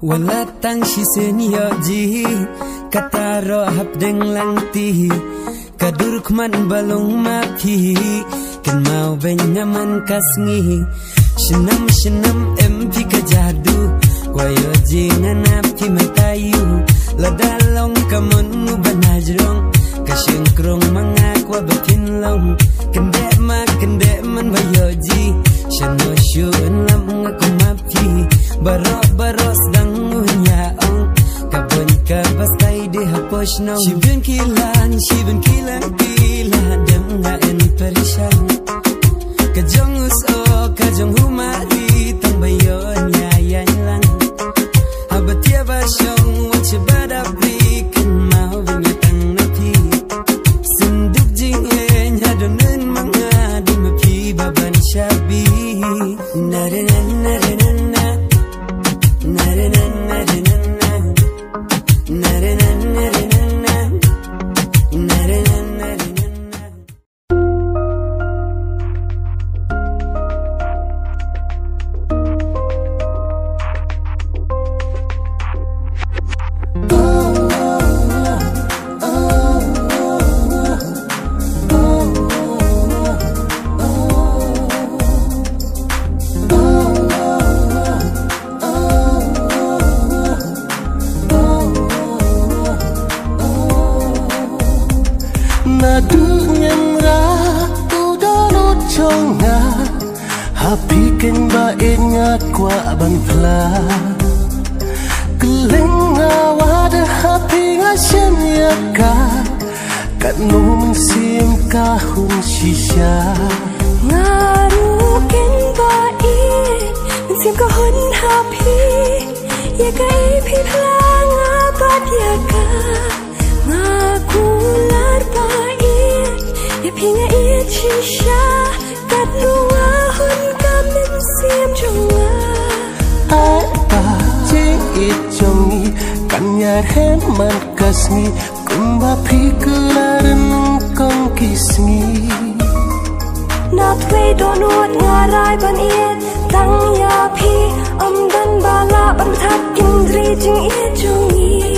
wala tang si senyo ji kata rohab deng lang ti kadur kman balong mapi kan mau benyaman kasngi shenam shenam empi kajadu kwayo ji nganap ki matayu ladalong kamon banajrong kasyengkrong mangakwa bakin long kende man bayoji shano shun lam ngaku mapi baros dang unyaong kabon ka baskai de haposh no shibun kilan kila dem nga en perishan kajong uso kajong humari tang bayon yayan lang habatia basyong wache badabri kan mau vinyatang napi sinduk jingen hadonen mga di mapi baban shabi narenanarena Hapikan ba ingat kwa ban pla Keleng ngawada hapi ngasyan yaka Kat nung sim kahun shisha Ngarukin ba sim kahun hapi Yaka ipi plang apat yaka Ngakular ba yapi nga it shisha Kat nung ahun kamin sim chunga Apa jing it chungi Kanyar hen man kasni Kumba pikularan kong kisni Not way don't what ngarai ban it Tang ya pi dan bala ban thak kindri jing it chungi